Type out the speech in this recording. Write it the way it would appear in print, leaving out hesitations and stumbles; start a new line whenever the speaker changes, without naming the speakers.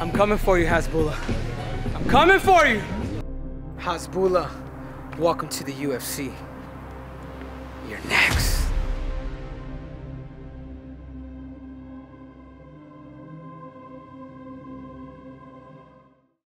I'm coming for you, Hasbullah. I'm coming for you! Hasbullah, welcome to the UFC. You're next.